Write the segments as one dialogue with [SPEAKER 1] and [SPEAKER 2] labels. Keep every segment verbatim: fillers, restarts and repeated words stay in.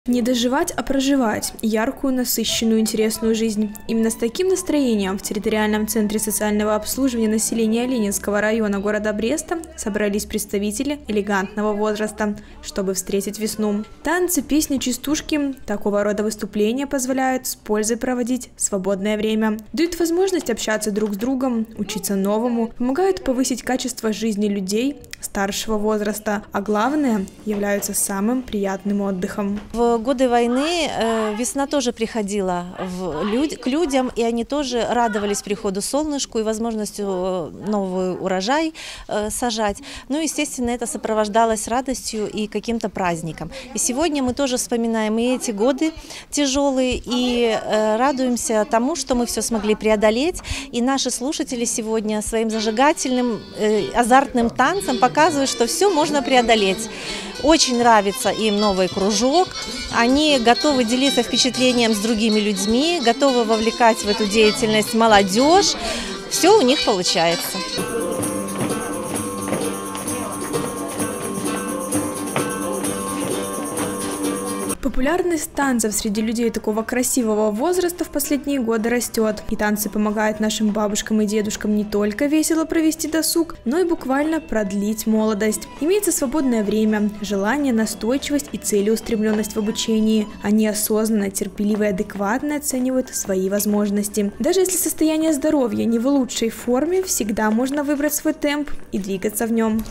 [SPEAKER 1] Не доживать, а проживать яркую, насыщенную, интересную жизнь. Именно с таким настроением в территориальном центре социального обслуживания населения Ленинского района города Бреста собрались представители элегантного возраста, чтобы встретить весну. Танцы, песни, частушки – такого рода выступления позволяют с пользой проводить свободное время, дают возможность общаться друг с другом, учиться новому, помогают повысить качество жизни людей старшего возраста, а главное – являются самым приятным отдыхом.
[SPEAKER 2] В годы войны весна тоже приходила в люд... к людям, и они тоже радовались приходу солнышку и возможностью новый урожай сажать. Ну, естественно, это сопровождалось радостью и каким-то праздником. И сегодня мы тоже вспоминаем и эти годы тяжелые, и радуемся тому, что мы все смогли преодолеть. И наши слушатели сегодня своим зажигательным, азартным танцем показывают, что все можно преодолеть. Очень нравится им новый кружок. Они готовы делиться впечатлением с другими людьми, готовы вовлекать в эту деятельность молодежь. Все у них получается.
[SPEAKER 1] Популярность танцев среди людей такого красивого возраста в последние годы растет. И танцы помогают нашим бабушкам и дедушкам не только весело провести досуг, но и буквально продлить молодость. Имеется свободное время, желание, настойчивость и целеустремленность в обучении. Они осознанно, терпеливо и адекватно оценивают свои возможности. Даже если состояние здоровья не в лучшей форме, всегда можно выбрать свой темп и двигаться в нем.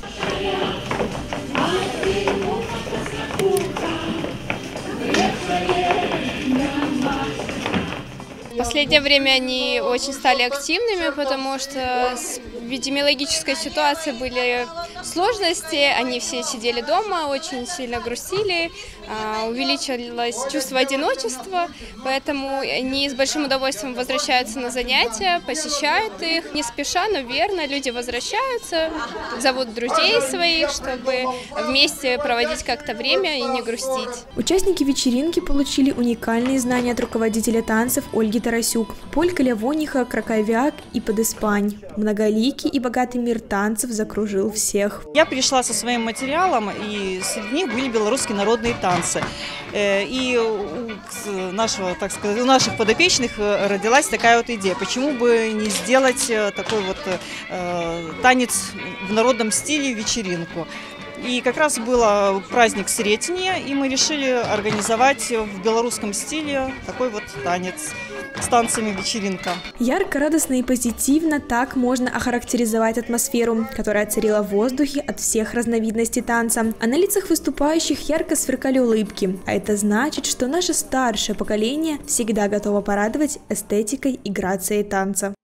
[SPEAKER 3] В последнее время они очень стали активными, потому что с эпидемиологической ситуацией были сложности, они все сидели дома, очень сильно грустили, увеличилось чувство одиночества, поэтому они с большим удовольствием возвращаются на занятия, посещают их, не спеша, но верно, люди возвращаются, зовут друзей своих, чтобы вместе проводить как-то время и не грустить.
[SPEAKER 1] Участники вечеринки получили уникальные знания от руководителя танцев Ольги Тарасюк. Полька, Лявониха, Краковяк и Подиспань. Многоликий и богатый мир танцев закружил всех.
[SPEAKER 4] Я пришла со своим материалом, и среди них были белорусские народные танцы. И у нашего, так сказать, у наших подопечных родилась такая вот идея, почему бы не сделать такой вот танец в народном стиле, вечеринку. И как раз был праздник Сретения, и мы решили организовать в белорусском стиле такой вот танец с танцами вечеринка.
[SPEAKER 1] Ярко, радостно и позитивно так можно охарактеризовать атмосферу, которая царила в воздухе от всех разновидностей танца. А на лицах выступающих ярко сверкали улыбки. А это значит, что наше старшее поколение всегда готово порадовать эстетикой и грацией танца.